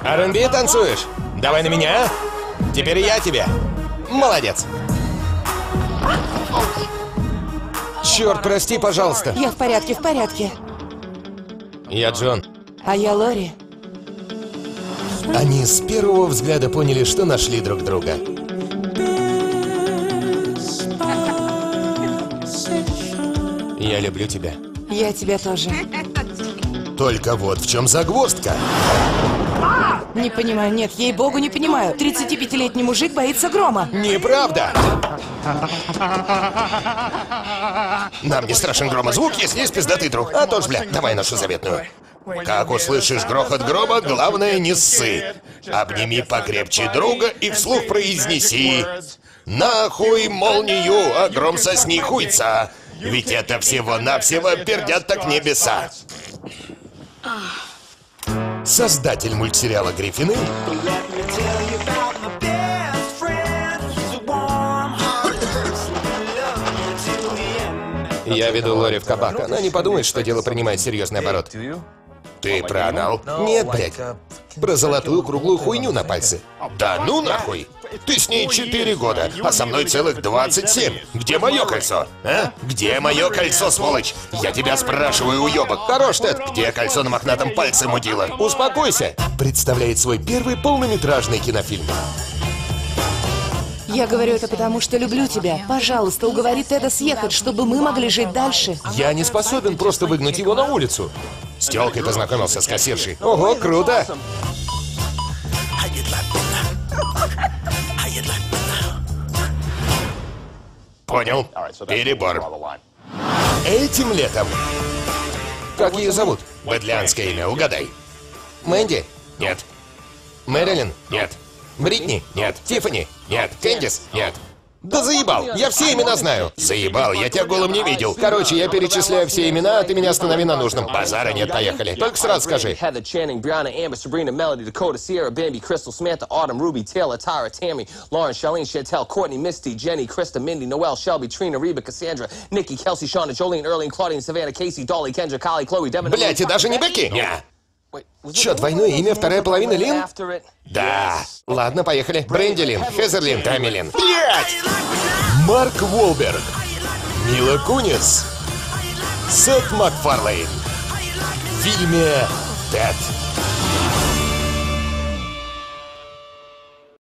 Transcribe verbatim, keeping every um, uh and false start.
ар энд би танцуешь? Давай на меня. Теперь я тебе. Молодец. Черт, прости, пожалуйста. Я в порядке, в порядке. Я Джон. А я Лори. Они с первого взгляда поняли, что нашли друг друга. Я люблю тебя. Я тебя тоже. Только вот в чем загвоздка. Не понимаю, нет, ей-богу, не понимаю. тридцатипятилетний мужик боится грома. Неправда! Нам не страшен громозвук, если есть пиздатый друг. А то ж, бля, давай нашу заветную. Как услышишь грохот грома, главное не ссы. Обними покрепче друга и вслух произнеси: нахуй молнию, а гром сосни хуйца. Ведь это всего-навсего пердят так небеса. Создатель мультсериала «Гриффины» Я веду Лори в кабак. Она не подумает, что дело принимает серьезный оборот. Ты про анал? Нет, блядь. Про золотую круглую хуйню на пальце. Да ну нахуй! Ты с ней четыре года, а со мной целых двадцать семь. Где мое кольцо? А? Где мое кольцо, сволочь? Я тебя спрашиваю, уебок. Хорош, Тед. Где кольцо на мохнатом пальце, мудила? Успокойся. Представляет свой первый полнометражный кинофильм. Я говорю это потому, что люблю тебя. Пожалуйста, уговори Теда съехать, чтобы мы могли жить дальше. Я не способен просто выгнать его на улицу. С тёлкой познакомился с кассиршей. Ого, круто! Понял. Перебор. Этим летом. Как ее зовут? Бэдлянское имя, угадай. Мэнди? Нет. Мэрилин? Нет. Бритни? Нет. Тиффани? Нет. Кэндис? Нет. Да заебал! Я все имена знаю! Заебал, я тебя голым не видел. Короче, я перечисляю все имена, а ты меня останови на нужном. Базара нет, поехали. Только сразу скажи. Heather Channing, Brianna, Amber, Sabrina, Melody, Dakota, Sierra, Bambi, Crystal, Samantha, Autumn, Ruby, Taylor, Tyra, Tammy, Lauren, Charlene, Chantel, Courtney, Misty, Jenny, Krista, Mindy, Noelle, Shelby, Trina, Reba, Cassandra, Nikki, Kelsey, Shauna, Jolene, Erling, Claudine, Savannah, Casey, Dolly, Kendra, Kylie, Chloe, Devin... Блять, и даже не Бекки? Не. Чё, двойное имя, вторая половина Лин? Да. Ладно, поехали. Брэнди Лин, Хезер Лин, Тами Лин. Блять! Марк Уолберг, Мила Кунис, Сет Макфарлейн. В фильме «Тед».